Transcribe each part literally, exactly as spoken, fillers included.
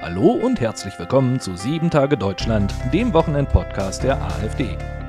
Hallo und herzlich willkommen zu sieben Tage Deutschland, dem Wochenend-Podcast der AfD.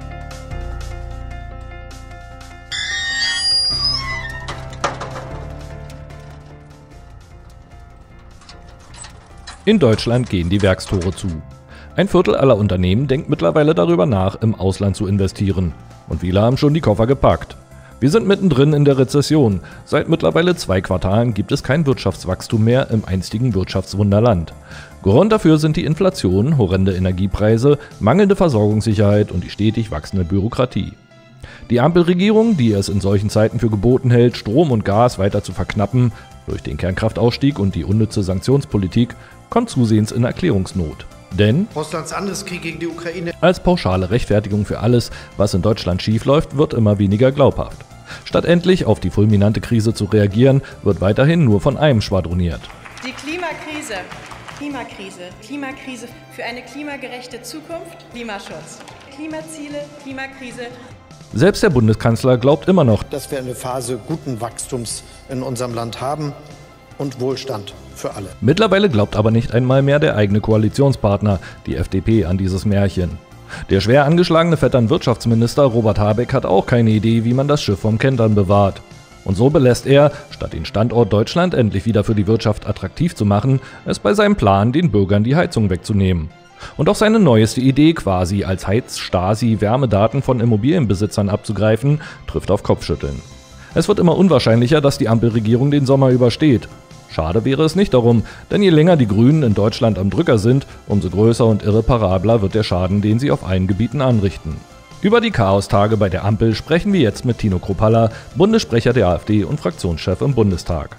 In Deutschland gehen die Werkstore zu. Ein Viertel aller Unternehmen denkt mittlerweile darüber nach, im Ausland zu investieren. Und viele haben schon die Koffer gepackt. Wir sind mittendrin in der Rezession. Seit mittlerweile zwei Quartalen gibt es kein Wirtschaftswachstum mehr im einstigen Wirtschaftswunderland. Grund dafür sind die Inflation, horrende Energiepreise, mangelnde Versorgungssicherheit und die stetig wachsende Bürokratie. Die Ampelregierung, die es in solchen Zeiten für geboten hält, Strom und Gas weiter zu verknappen, durch den Kernkraftausstieg und die unnütze Sanktionspolitik, kommt zusehends in Erklärungsnot. Denn Russlands Angriffskrieg gegen die Ukraine als pauschale Rechtfertigung für alles, was in Deutschland schiefläuft, wird immer weniger glaubhaft. Statt endlich auf die fulminante Krise zu reagieren, wird weiterhin nur von einem schwadroniert. Die Klimakrise, Klimakrise, Klimakrise für eine klimagerechte Zukunft, Klimaschutz, Klimaziele, Klimakrise. Selbst der Bundeskanzler glaubt immer noch, dass wir eine Phase guten Wachstums in unserem Land haben und Wohlstand für alle. Mittlerweile glaubt aber nicht einmal mehr der eigene Koalitionspartner, die F D P, an dieses Märchen. Der schwer angeschlagene Vettern-Wirtschaftsminister Robert Habeck hat auch keine Idee, wie man das Schiff vom Kentern bewahrt. Und so belässt er, statt den Standort Deutschland endlich wieder für die Wirtschaft attraktiv zu machen, es bei seinem Plan, den Bürgern die Heizung wegzunehmen. Und auch seine neueste Idee, quasi als Heiz-Stasi Wärmedaten von Immobilienbesitzern abzugreifen, trifft auf Kopfschütteln. Es wird immer unwahrscheinlicher, dass die Ampelregierung den Sommer übersteht. Schade wäre es nicht darum, denn je länger die Grünen in Deutschland am Drücker sind, umso größer und irreparabler wird der Schaden, den sie auf allen Gebieten anrichten. Über die Chaostage bei der Ampel sprechen wir jetzt mit Tino Kruppalla, Bundessprecher der AfD und Fraktionschef im Bundestag.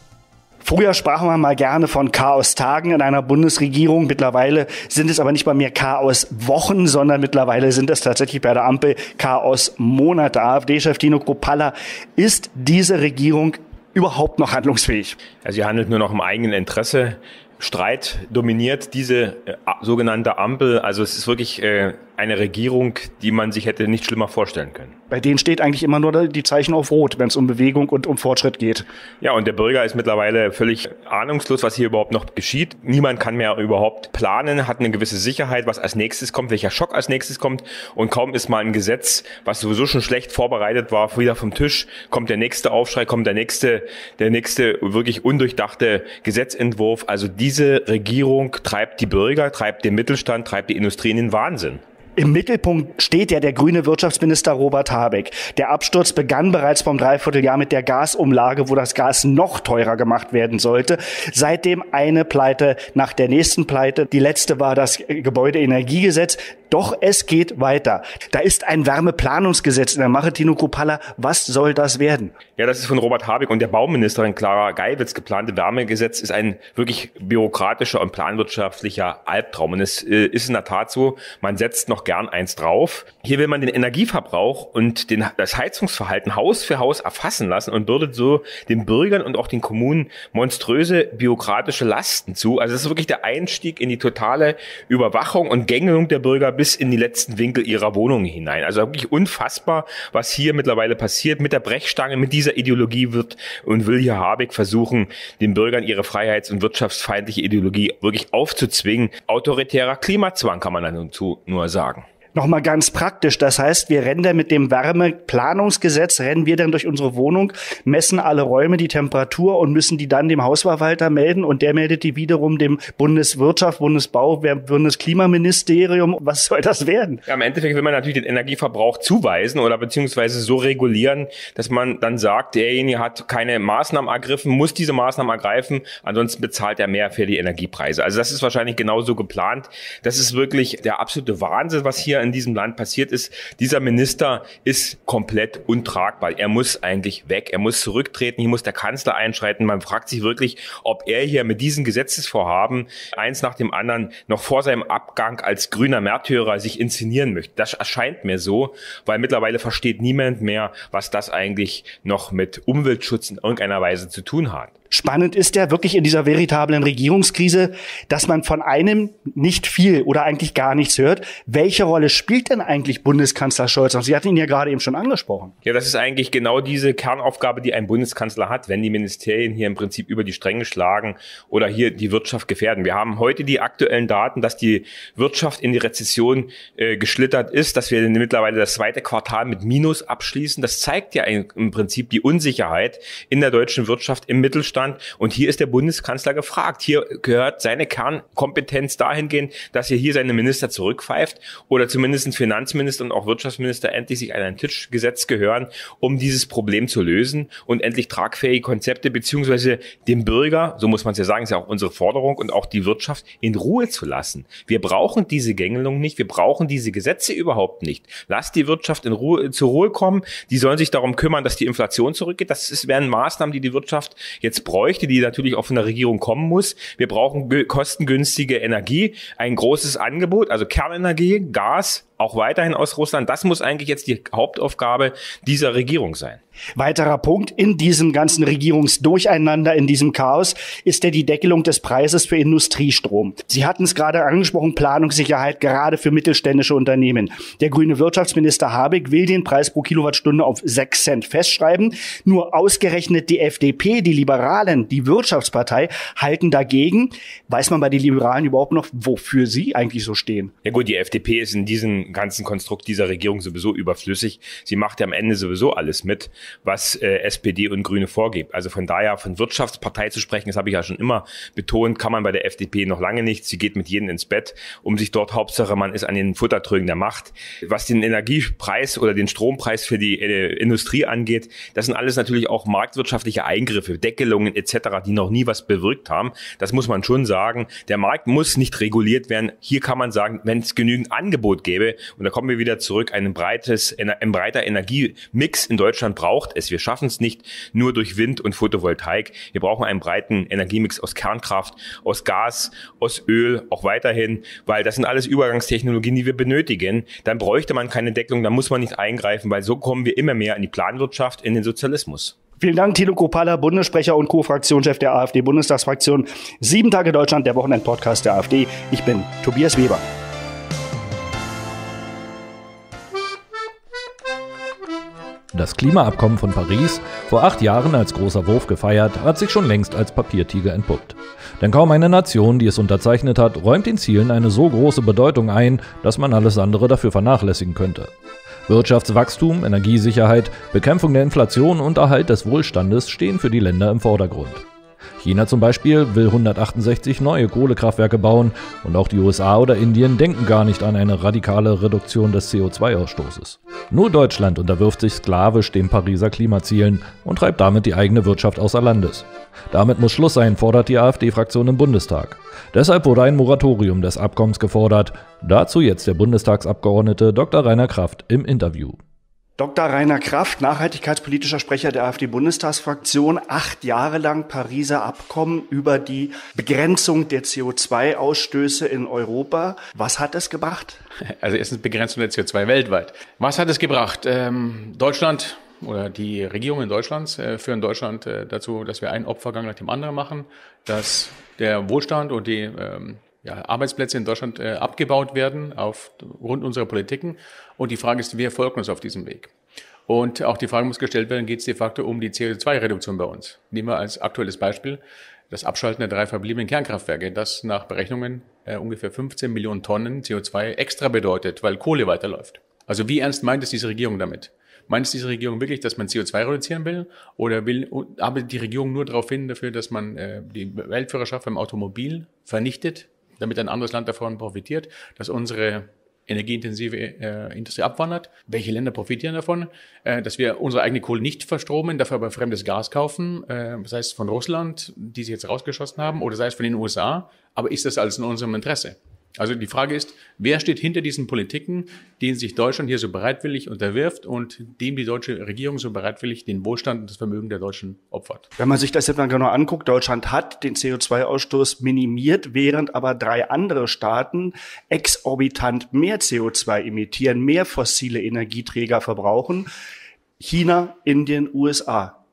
Früher sprachen wir mal gerne von Chaostagen in einer Bundesregierung. Mittlerweile sind es aber nicht bei mir Chaoswochen, sondern mittlerweile sind es tatsächlich bei der Ampel Chaosmonate. AfD-Chef Tino Kruppalla, ist diese Regierung überhaupt noch handlungsfähig? Also sie handelt nur noch im eigenen Interesse. Streit dominiert diese äh, sogenannte Ampel. Also es ist wirklich äh, eine Regierung, die man sich hätte nicht schlimmer vorstellen können. Bei denen steht eigentlich immer nur die Zeichen auf Rot, wenn es um Bewegung und um Fortschritt geht. Ja, und der Bürger ist mittlerweile völlig ahnungslos, was hier überhaupt noch geschieht. Niemand kann mehr überhaupt planen, hat eine gewisse Sicherheit, was als nächstes kommt, welcher Schock als nächstes kommt. Und kaum ist mal ein Gesetz, was sowieso schon schlecht vorbereitet war, wieder vom Tisch, kommt der nächste Aufschrei, kommt der nächste, der nächste wirklich undurchdachte Gesetzentwurf. Also diese Regierung treibt die Bürger, treibt den Mittelstand, treibt die Industrie in den Wahnsinn. Im Mittelpunkt steht ja der grüne Wirtschaftsminister Robert Habeck. Der Absturz begann bereits vor einem Dreivierteljahr mit der Gasumlage, wo das Gas noch teurer gemacht werden sollte. Seitdem eine Pleite nach der nächsten Pleite. Die letzte war das Gebäudeenergiegesetz. Doch es geht weiter. Da ist ein Wärmeplanungsgesetz in der Mache. Tino Kruppalla, was soll das werden? Ja, das ist von Robert Habeck und der Bauministerin Clara Geiwitz geplante Wärmegesetz ist ein wirklich bürokratischer und planwirtschaftlicher Albtraum. Und es äh, ist in der Tat so, man setzt noch gern eins drauf. Hier will man den Energieverbrauch und den, das Heizungsverhalten Haus für Haus erfassen lassen und bürdet so den Bürgern und auch den Kommunen monströse bürokratische Lasten zu. Also es ist wirklich der Einstieg in die totale Überwachung und Gängelung der Bürger bis in die letzten Winkel ihrer Wohnungen hinein. Also wirklich unfassbar, was hier mittlerweile passiert. Mit der Brechstange, mit dieser Ideologie wird und will hier Habeck versuchen, den Bürgern ihre freiheits- und wirtschaftsfeindliche Ideologie wirklich aufzuzwingen. Autoritärer Klimazwang kann man dazu nur sagen. Nochmal ganz praktisch, das heißt, wir rennen dann mit dem Wärmeplanungsgesetz, rennen wir dann durch unsere Wohnung, messen alle Räume die Temperatur und müssen die dann dem Hausverwalter melden und der meldet die wiederum dem Bundeswirtschaft, Bundesbau, Bundesklimaministerium. Was soll das werden? Ja, im Endeffekt will man natürlich den Energieverbrauch zuweisen oder beziehungsweise so regulieren, dass man dann sagt, derjenige hat keine Maßnahmen ergriffen, muss diese Maßnahmen ergreifen, ansonsten bezahlt er mehr für die Energiepreise. Also das ist wahrscheinlich genauso geplant. Das ist wirklich der absolute Wahnsinn, was hier in diesem Land passiert ist. Dieser Minister ist komplett untragbar. Er muss eigentlich weg. Er muss zurücktreten. Hier muss der Kanzler einschreiten. Man fragt sich wirklich, ob er hier mit diesen Gesetzesvorhaben eins nach dem anderen noch vor seinem Abgang als grüner Märtyrer sich inszenieren möchte. Das erscheint mir so, weil mittlerweile versteht niemand mehr, was das eigentlich noch mit Umweltschutz in irgendeiner Weise zu tun hat. Spannend ist ja wirklich in dieser veritablen Regierungskrise, dass man von einem nicht viel oder eigentlich gar nichts hört. Welche Rolle spielt denn eigentlich Bundeskanzler Scholz? Und Sie hatten ihn ja gerade eben schon angesprochen. Ja, das ist eigentlich genau diese Kernaufgabe, die ein Bundeskanzler hat, wenn die Ministerien hier im Prinzip über die Stränge schlagen oder hier die Wirtschaft gefährden. Wir haben heute die aktuellen Daten, dass die Wirtschaft in die Rezession äh, geschlittert ist, dass wir mittlerweile das zweite Quartal mit Minus abschließen. Das zeigt ja im Prinzip die Unsicherheit in der deutschen Wirtschaft, im Mittelstand. Und hier ist der Bundeskanzler gefragt. Hier gehört seine Kernkompetenz dahingehend, dass er hier seine Minister zurückpfeift oder zumindest ein Finanzminister und auch Wirtschaftsminister endlich sich an einen Tisch gesetzt gehören, um dieses Problem zu lösen und endlich tragfähige Konzepte beziehungsweise dem Bürger, so muss man es ja sagen, ist ja auch unsere Forderung, und auch die Wirtschaft in Ruhe zu lassen. Wir brauchen diese Gängelung nicht, wir brauchen diese Gesetze überhaupt nicht. Lasst die Wirtschaft in Ruhe, zur Ruhe kommen, die sollen sich darum kümmern, dass die Inflation zurückgeht. Das ist, wären Maßnahmen, die die Wirtschaft jetzt bräuchte, die natürlich auch von der Regierung kommen muss. Wir brauchen kostengünstige Energie, ein großes Angebot, also Kernenergie, Gas, auch weiterhin aus Russland. Das muss eigentlich jetzt die Hauptaufgabe dieser Regierung sein. Weiterer Punkt in diesem ganzen Regierungsdurcheinander, in diesem Chaos, ist ja die Deckelung des Preises für Industriestrom. Sie hatten es gerade angesprochen, Planungssicherheit gerade für mittelständische Unternehmen. Der grüne Wirtschaftsminister Habeck will den Preis pro Kilowattstunde auf sechs Cent festschreiben. Nur ausgerechnet die F D P, die Liberalen, die Wirtschaftspartei, halten dagegen. Weiß man bei den Liberalen überhaupt noch, wofür sie eigentlich so stehen? Ja gut, die F D P ist in diesem ganzen Konstrukt dieser Regierung sowieso überflüssig. Sie macht ja am Ende sowieso alles mit, was äh, S P D und Grüne vorgibt. Also von daher von Wirtschaftspartei zu sprechen, das habe ich ja schon immer betont, kann man bei der F D P noch lange nicht. Sie geht mit jedem ins Bett, um sich dort, Hauptsache man ist an den Futtertrögen der Macht. Was den Energiepreis oder den Strompreis für die äh, Industrie angeht, das sind alles natürlich auch marktwirtschaftliche Eingriffe, Deckelungen et cetera, die noch nie was bewirkt haben. Das muss man schon sagen. Der Markt muss nicht reguliert werden. Hier kann man sagen, wenn es genügend Angebot gäbe, und da kommen wir wieder zurück, ein breites, ein breiter Energiemix in Deutschland braucht es. Wir schaffen es nicht nur durch Wind und Photovoltaik. Wir brauchen einen breiten Energiemix aus Kernkraft, aus Gas, aus Öl, auch weiterhin, weil das sind alles Übergangstechnologien, die wir benötigen. Dann bräuchte man keine Deckelung, dann muss man nicht eingreifen, weil so kommen wir immer mehr in die Planwirtschaft, in den Sozialismus. Vielen Dank, Thilo Kruppalla, Bundessprecher und Co-Fraktionschef der AfD-Bundestagsfraktion. Sieben Tage Deutschland, der Wochenend-Podcast der AfD. Ich bin Tobias Weber. Das Klimaabkommen von Paris, vor acht Jahren als großer Wurf gefeiert, hat sich schon längst als Papiertiger entpuppt. Denn kaum eine Nation, die es unterzeichnet hat, räumt den Zielen eine so große Bedeutung ein, dass man alles andere dafür vernachlässigen könnte. Wirtschaftswachstum, Energiesicherheit, Bekämpfung der Inflation und Erhalt des Wohlstandes stehen für die Länder im Vordergrund. China zum Beispiel will hundertachtundsechzig neue Kohlekraftwerke bauen und auch die U S A oder Indien denken gar nicht an eine radikale Reduktion des C O zwei Ausstoßes. Nur Deutschland unterwirft sich sklavisch den Pariser Klimazielen und treibt damit die eigene Wirtschaft außer Landes. Damit muss Schluss sein, fordert die AfD-Fraktion im Bundestag. Deshalb wurde ein Moratorium des Abkommens gefordert. Dazu jetzt der Bundestagsabgeordnete Doktor Rainer Kraft im Interview. Doktor Rainer Kraft, nachhaltigkeitspolitischer Sprecher der AfD-Bundestagsfraktion, acht Jahre lang Pariser Abkommen über die Begrenzung der C O zwei Ausstöße in Europa. Was hat es gebracht? Also erstens Begrenzung der C O zwei weltweit. Was hat es gebracht? Ähm, Deutschland oder die Regierungen Deutschlands äh, führen Deutschland äh, dazu, dass wir einen Opfergang nach dem anderen machen, dass der Wohlstand und die ähm, Ja, Arbeitsplätze in Deutschland äh, abgebaut werden aufgrund unserer Politiken. Und die Frage ist, wer folgt uns auf diesem Weg? Und auch die Frage muss gestellt werden, geht es de facto um die C O zwei Reduktion bei uns? Nehmen wir als aktuelles Beispiel das Abschalten der drei verbliebenen Kernkraftwerke, das nach Berechnungen äh, ungefähr fünfzehn Millionen Tonnen C O zwei extra bedeutet, weil Kohle weiterläuft. Also wie ernst meint es diese Regierung damit? Meint es diese Regierung wirklich, dass man C O zwei reduzieren will? Oder will arbeitet die Regierung nur darauf hin, dafür, dass man äh, die Weltführerschaft beim Automobil vernichtet, damit ein anderes Land davon profitiert, dass unsere energieintensive äh, Industrie abwandert? Welche Länder profitieren davon? Äh, dass wir unsere eigene Kohle nicht verstromen, dafür aber fremdes Gas kaufen, äh, sei es von Russland, die sie jetzt rausgeschossen haben, oder sei es von den U S A. Aber ist das alles in unserem Interesse? Also die Frage ist, wer steht hinter diesen Politiken, denen sich Deutschland hier so bereitwillig unterwirft und dem die deutsche Regierung so bereitwillig den Wohlstand und das Vermögen der Deutschen opfert? Wenn man sich das jetzt mal genau anguckt, Deutschland hat den C O zwei Ausstoß minimiert, während aber drei andere Staaten exorbitant mehr C O zwei emittieren, mehr fossile Energieträger verbrauchen. China, Indien, U S A.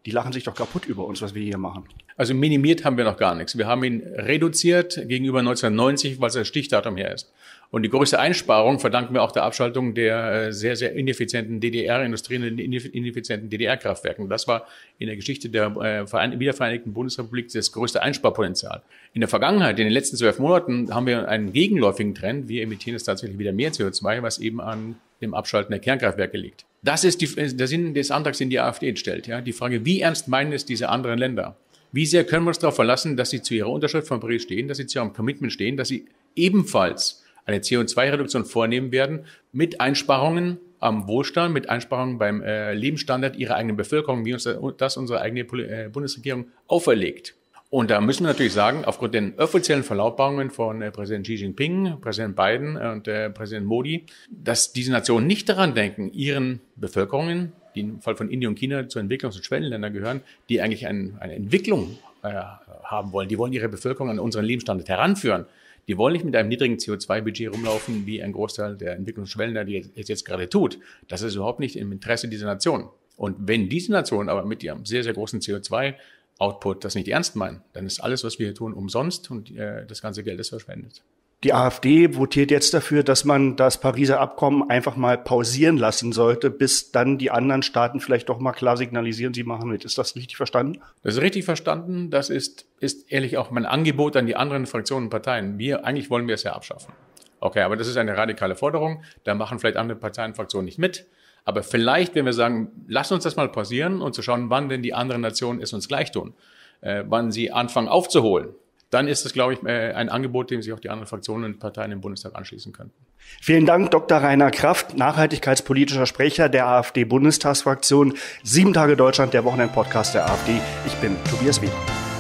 Die lachen sich doch kaputt über uns, was wir hier machen. Also minimiert haben wir noch gar nichts. Wir haben ihn reduziert gegenüber neunzehnhundertneunzig, weil es das Stichdatum her ist. Und die größte Einsparung verdanken wir auch der Abschaltung der sehr, sehr ineffizienten D D R-Industrie und den ineffizienten D D R-Kraftwerken. Das war in der Geschichte der äh, wiedervereinigten Bundesrepublik das größte Einsparpotenzial. In der Vergangenheit, in den letzten zwölf Monaten, haben wir einen gegenläufigen Trend. Wir emittieren jetzt tatsächlich wieder mehr C O zwei, was eben an dem Abschalten der Kernkraftwerke liegt. Das ist die, der Sinn des Antrags, den die AfD stellt. Ja? Die Frage, wie ernst meinen es diese anderen Länder? Wie sehr können wir uns darauf verlassen, dass sie zu ihrer Unterschrift von Paris stehen, dass sie zu ihrem Commitment stehen, dass sie ebenfalls eine C O zwei Reduktion vornehmen werden mit Einsparungen am Wohlstand, mit Einsparungen beim äh, Lebensstandard ihrer eigenen Bevölkerung, wie uns das unsere eigene äh, Bundesregierung auferlegt. Und da müssen wir natürlich sagen, aufgrund den offiziellen Verlautbarungen von äh, Präsident Xi Jinping, Präsident Biden und äh, Präsident Modi, dass diese Nationen nicht daran denken, ihren Bevölkerungen, die im Fall von Indien und China zu Entwicklungs- und Schwellenländern gehören, die eigentlich ein, eine Entwicklung äh, haben wollen. Die wollen ihre Bevölkerung an unseren Lebensstandard heranführen. Die wollen nicht mit einem niedrigen C O zwei Budget rumlaufen, wie ein Großteil der Entwicklungsschwellenländer, die es jetzt gerade tut. Das ist überhaupt nicht im Interesse dieser Nation. Und wenn diese Nationen aber mit ihrem sehr, sehr großen C O zwei Output das nicht ernst meinen, dann ist alles, was wir hier tun, umsonst und äh, das ganze Geld ist verschwendet. Die AfD votiert jetzt dafür, dass man das Pariser Abkommen einfach mal pausieren lassen sollte, bis dann die anderen Staaten vielleicht doch mal klar signalisieren, sie machen mit. Ist das richtig verstanden? Das ist richtig verstanden. Das ist, ist ehrlich auch mein Angebot an die anderen Fraktionen und Parteien. Wir, eigentlich wollen wir es ja abschaffen. Okay, aber das ist eine radikale Forderung. Da machen vielleicht andere Parteien und Fraktionen nicht mit. Aber vielleicht, wenn wir sagen, lass uns das mal pausieren und zu schauen, wann denn die anderen Nationen es uns gleich tun, äh, wann sie anfangen aufzuholen, dann ist das, glaube ich, äh, ein Angebot, dem sich auch die anderen Fraktionen und Parteien im Bundestag anschließen könnten. Vielen Dank, Doktor Rainer Kraft, nachhaltigkeitspolitischer Sprecher der AfD-Bundestagsfraktion. Sieben Tage Deutschland, der Wochenend-Podcast der AfD. Ich bin Tobias Weber.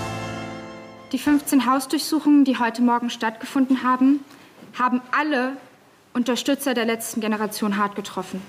Die fünfzehn Hausdurchsuchungen, die heute Morgen stattgefunden haben, haben alle Unterstützer der letzten Generation hart getroffen.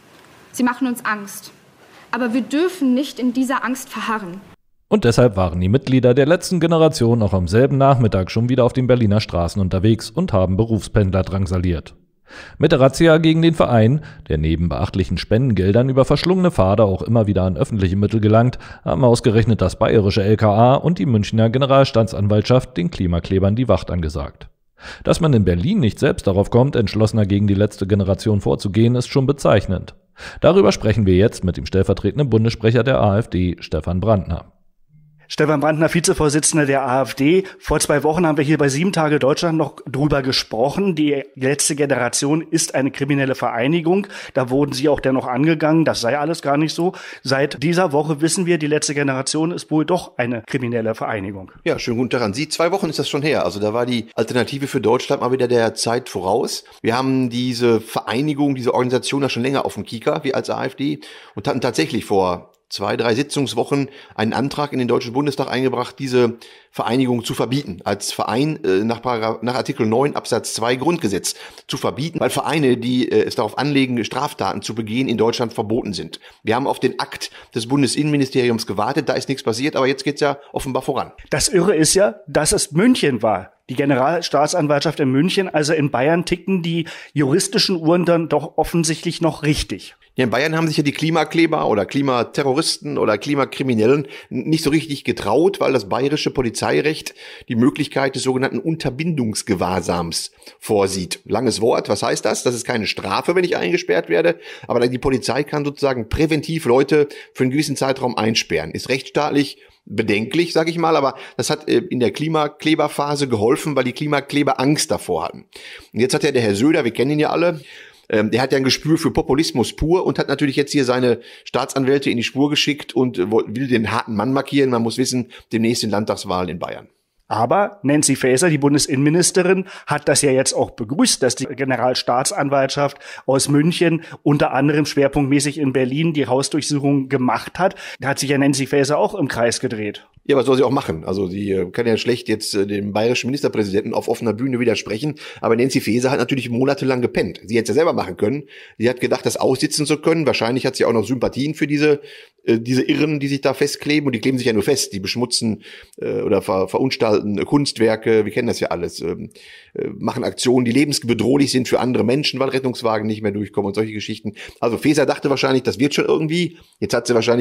Sie machen uns Angst. Aber wir dürfen nicht in dieser Angst verharren. Und deshalb waren die Mitglieder der letzten Generation auch am selben Nachmittag schon wieder auf den Berliner Straßen unterwegs und haben Berufspendler drangsaliert. Mit der Razzia gegen den Verein, der neben beachtlichen Spendengeldern über verschlungene Pfade auch immer wieder an öffentliche Mittel gelangt, haben ausgerechnet das bayerische L K A und die Münchner Generalstaatsanwaltschaft den Klimaklebern die Wacht angesagt. Dass man in Berlin nicht selbst darauf kommt, entschlossener gegen die letzte Generation vorzugehen, ist schon bezeichnend. Darüber sprechen wir jetzt mit dem stellvertretenden Bundessprecher der AfD, Stefan Brandner. Stefan Brandner, Vizevorsitzender der AfD. Vor zwei Wochen haben wir hier bei Sieben Tage Deutschland noch drüber gesprochen. Die letzte Generation ist eine kriminelle Vereinigung. Da wurden Sie auch dennoch angegangen. Das sei alles gar nicht so. Seit dieser Woche wissen wir, die letzte Generation ist wohl doch eine kriminelle Vereinigung. Ja, schönen guten Tag an Sie. Zwei Wochen ist das schon her. Also da war die Alternative für Deutschland mal wieder der Zeit voraus. Wir haben diese Vereinigung, diese Organisation ja schon länger auf dem Kieker, wir als AfD, und hatten tatsächlich vor zwei, drei Sitzungswochen einen Antrag in den Deutschen Bundestag eingebracht, diese Vereinigung zu verbieten, als Verein äh, nach, Paragraph, nach Artikel neun Absatz zwei Grundgesetz zu verbieten, weil Vereine, die äh, es darauf anlegen, Straftaten zu begehen, in Deutschland verboten sind. Wir haben auf den Akt des Bundesinnenministeriums gewartet, da ist nichts passiert, aber jetzt geht's ja offenbar voran. Das Irre ist ja, dass es München war. Die Generalstaatsanwaltschaft in München, also in Bayern, ticken die juristischen Uhren dann doch offensichtlich noch richtig. Ja, in Bayern haben sich ja die Klimakleber oder Klimaterroristen oder Klimakriminellen nicht so richtig getraut, weil das bayerische Polizeirecht die Möglichkeit des sogenannten Unterbindungsgewahrsams vorsieht. Langes Wort, was heißt das? Das ist keine Strafe, wenn ich eingesperrt werde, aber die Polizei kann sozusagen präventiv Leute für einen gewissen Zeitraum einsperren. Ist rechtsstaatlich bedenklich, sag ich mal, aber das hat in der Klimakleberphase geholfen, weil die Klimakleber Angst davor hatten. Und jetzt hat ja der Herr Söder, wir kennen ihn ja alle, ähm, der hat ja ein Gespür für Populismus pur und hat natürlich jetzt hier seine Staatsanwälte in die Spur geschickt und will den harten Mann markieren. Man muss wissen, demnächst sind Landtagswahlen in Bayern. Aber Nancy Faeser, die Bundesinnenministerin, hat das ja jetzt auch begrüßt, dass die Generalstaatsanwaltschaft aus München unter anderem schwerpunktmäßig in Berlin die Hausdurchsuchung gemacht hat. Da hat sich ja Nancy Faeser auch im Kreis gedreht. Ja, was soll sie auch machen? Also sie äh, kann ja schlecht jetzt äh, dem bayerischen Ministerpräsidenten auf offener Bühne widersprechen, aber Nancy Faeser hat natürlich monatelang gepennt. Sie hätte es ja selber machen können. Sie hat gedacht, das aussitzen zu können. Wahrscheinlich hat sie auch noch Sympathien für diese äh, diese Irren, die sich da festkleben. Und die kleben sich ja nur fest. Die beschmutzen äh, oder ver, verunstalten äh, Kunstwerke. Wir kennen das ja alles. Ähm, äh, machen Aktionen, die lebensbedrohlich sind für andere Menschen, weil Rettungswagen nicht mehr durchkommen und solche Geschichten. Also Faeser dachte wahrscheinlich, das wird schon irgendwie. Jetzt hat sie wahrscheinlich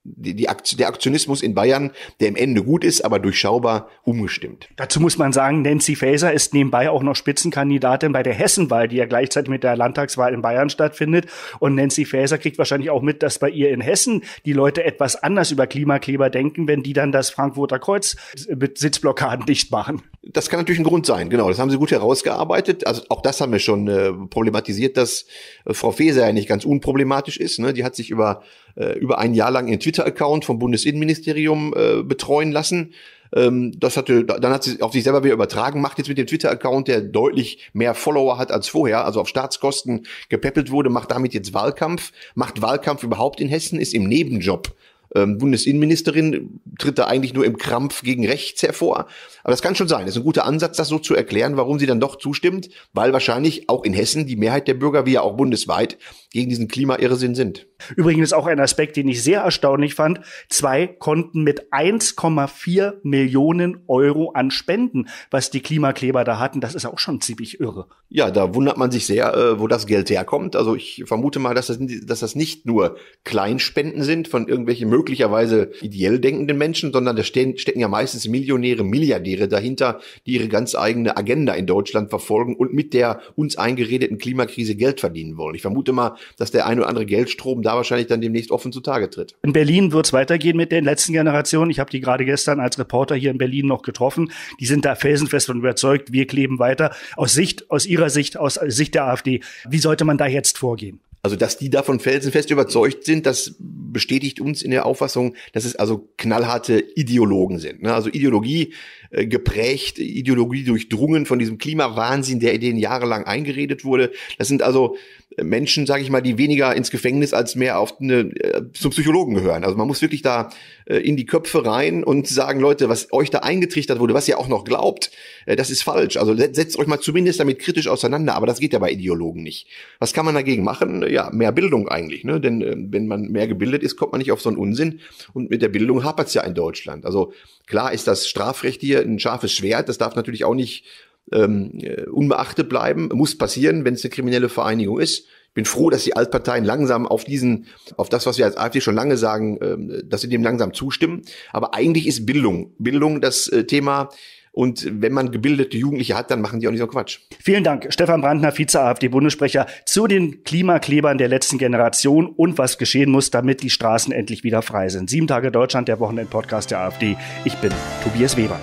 die, die Akt, der Aktionismus in Bayern, der im Ende gut ist, aber durchschaubar umgestimmt. Dazu muss man sagen, Nancy Faeser ist nebenbei auch noch Spitzenkandidatin bei der Hessenwahl, die ja gleichzeitig mit der Landtagswahl in Bayern stattfindet. Und Nancy Faeser kriegt wahrscheinlich auch mit, dass bei ihr in Hessen die Leute etwas anders über Klimakleber denken, wenn die dann das Frankfurter Kreuz mit Sitzblockaden dicht machen. Das kann natürlich ein Grund sein, genau. Das haben sie gut herausgearbeitet. Also auch das haben wir schon äh, problematisiert, dass äh, Frau Faeser ja nicht ganz unproblematisch ist. Ne? Die hat sich über äh, über ein Jahr lang ihren Twitter-Account vom Bundesinnenministerium äh, betreuen lassen. Ähm, das hatte, dann hat sie auf sich selber wieder übertragen, macht jetzt mit dem Twitter-Account, der deutlich mehr Follower hat als vorher, also auf Staatskosten gepäppelt wurde, macht damit jetzt Wahlkampf, macht Wahlkampf überhaupt in Hessen, ist im Nebenjob Ähm, Bundesinnenministerin, tritt da eigentlich nur im Krampf gegen rechts hervor. Aber das kann schon sein. Das ist ein guter Ansatz, das so zu erklären, warum sie dann doch zustimmt, weil wahrscheinlich auch in Hessen die Mehrheit der Bürger, wie ja auch bundesweit, gegen diesen Klimairrsinn sind. Übrigens auch ein Aspekt, den ich sehr erstaunlich fand. Zwei konnten mit eins Komma vier Millionen Euro an Spenden, was die Klimakleber da hatten, das ist auch schon ziemlich irre. Ja, da wundert man sich sehr, äh, wo das Geld herkommt. Also ich vermute mal, dass das, dass das nicht nur Kleinspenden sind von irgendwelchen möglicherweise ideell denkenden Menschen, sondern da stehen, stecken ja meistens Millionäre, Milliardäre dahinter, die ihre ganz eigene Agenda in Deutschland verfolgen und mit der uns eingeredeten Klimakrise Geld verdienen wollen. Ich vermute mal, dass der ein oder andere Geldstrom da wahrscheinlich dann demnächst offen zutage tritt. In Berlin wird es weitergehen mit den letzten Generationen. Ich habe die gerade gestern als Reporter hier in Berlin noch getroffen. Die sind da felsenfest und überzeugt, wir kleben weiter. Aus Sicht, aus Ihrer Sicht, aus Sicht der AfD, wie sollte man da jetzt vorgehen? Also, dass die davon felsenfest überzeugt sind, das bestätigt uns in der Auffassung, dass es also knallharte Ideologen sind. Ne? Also Ideologie äh, geprägt, Ideologie durchdrungen von diesem Klimawahnsinn, der denen jahrelang eingeredet wurde. Das sind also Menschen, sage ich mal, die weniger ins Gefängnis als mehr auf eine, äh, zum Psychologen gehören. Also man muss wirklich da äh, in die Köpfe rein und sagen, Leute, was euch da eingetrichtert wurde, was ihr auch noch glaubt, äh, das ist falsch. Also setzt euch mal zumindest damit kritisch auseinander, aber das geht ja bei Ideologen nicht. Was kann man dagegen machen? Ja, mehr Bildung eigentlich, ne? Denn äh, wenn man mehr gebildet ist, kommt man nicht auf so einen Unsinn. Und mit der Bildung hapert's ja in Deutschland. Also klar ist das Strafrecht hier ein scharfes Schwert. Das darf natürlich auch nicht ähm, unbeachtet bleiben. Muss passieren, wenn es eine kriminelle Vereinigung ist. Ich bin froh, dass die Altparteien langsam auf diesen, auf das, was wir als AfD schon lange sagen, ähm, dass sie dem langsam zustimmen. Aber eigentlich ist Bildung, Bildung das äh, Thema. Und wenn man gebildete Jugendliche hat, dann machen die auch nicht so Quatsch. Vielen Dank, Stefan Brandner, Vize-AfD-Bundessprecher, zu den Klimaklebern der letzten Generation und was geschehen muss, damit die Straßen endlich wieder frei sind. Sieben Tage Deutschland, der Wochenend-Podcast der AfD. Ich bin Tobias Weber.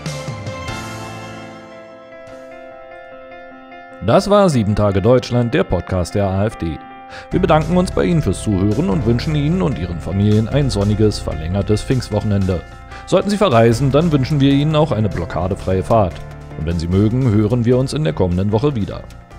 Das war Sieben Tage Deutschland, der Podcast der AfD. Wir bedanken uns bei Ihnen fürs Zuhören und wünschen Ihnen und Ihren Familien ein sonniges, verlängertes Pfingstwochenende. Sollten Sie verreisen, dann wünschen wir Ihnen auch eine blockadefreie Fahrt. Und wenn Sie mögen, hören wir uns in der kommenden Woche wieder.